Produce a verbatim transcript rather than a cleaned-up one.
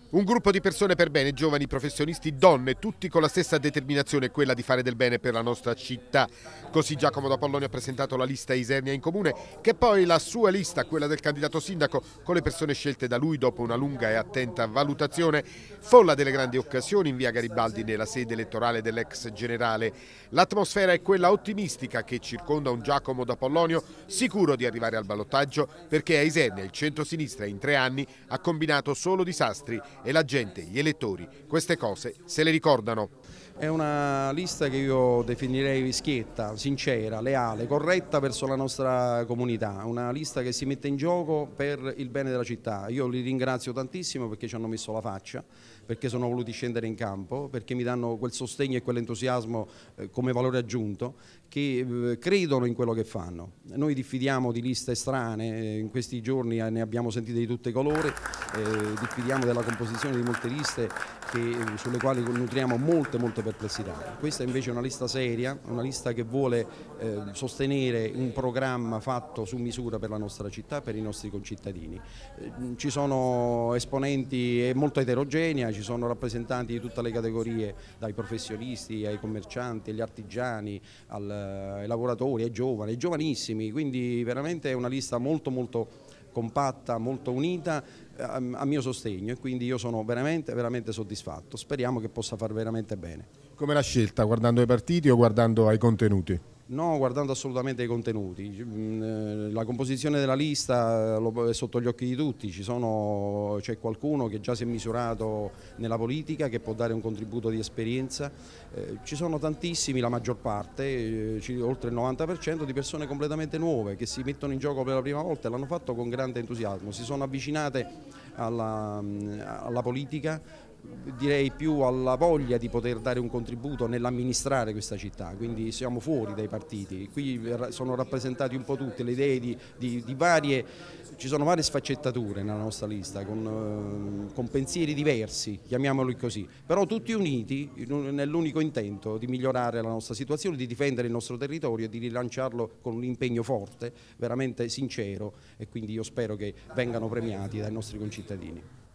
Un gruppo di persone per bene, giovani, professionisti, donne, tutti con la stessa determinazione, quella di fare del bene per la nostra città. Così Giacomo D'Apollonio ha presentato la lista Isernia in Comune, che poi la sua lista, quella del candidato sindaco, con le persone scelte da lui dopo una lunga e attenta valutazione. Folla delle grandi occasioni in via Garibaldi, nella sede elettorale dell'ex generale. L'atmosfera è quella ottimistica che circonda un Giacomo D'Apollonio sicuro di arrivare al ballottaggio, perché a Isernia il centro-sinistra in tre anni ha combinato solo disastri e la gente, gli elettori, queste cose se le ricordano. È una lista che io definirei schietta, sincera, leale, corretta verso la nostra comunità, una lista che si mette in gioco per il bene della città. Io li ringrazio tantissimo perché ci hanno messo la faccia, perché sono voluti scendere in campo, perché mi danno quel sostegno e quell'entusiasmo eh, come valore aggiunto, che eh, credono in quello che fanno. Noi diffidiamo di liste strane, in questi giorni ne abbiamo sentite di tutte colore, eh, diffidiamo della composizione di molte liste che, sulle quali nutriamo molte molte perplessità. Questa invece è una lista seria, una lista che vuole eh, sostenere un programma fatto su misura per la nostra città, per i nostri concittadini. Eh, ci sono esponenti molto eterogenei, ci sono rappresentanti di tutte le categorie, dai professionisti ai commercianti, agli artigiani, al, ai lavoratori, ai giovani, ai giovanissimi, quindi veramente è una lista molto molto compatta, molto unita a mio sostegno, e quindi io sono veramente, veramente soddisfatto. Speriamo che possa far veramente bene. Come l'ha scelta? Guardando ai partiti o guardando ai contenuti? No, guardando assolutamente i contenuti. La composizione della lista è sotto gli occhi di tutti. C'è qualcuno che già si è misurato nella politica, che può dare un contributo di esperienza. Eh, ci sono tantissimi, la maggior parte, eh, oltre il novanta per cento, di persone completamente nuove che si mettono in gioco per la prima volta e l'hanno fatto con grande entusiasmo. Si sono avvicinate alla, alla politica, direi più alla voglia di poter dare un contributo nell'amministrare questa città, quindi siamo fuori dai partiti, qui sono rappresentati un po' tutte le idee di, di, di varie, ci sono varie sfaccettature nella nostra lista, con, con pensieri diversi, chiamiamoli così, però tutti uniti nell'unico intento di migliorare la nostra situazione, di difendere il nostro territorio e di rilanciarlo con un impegno forte, veramente sincero, e quindi io spero che vengano premiati dai nostri concittadini.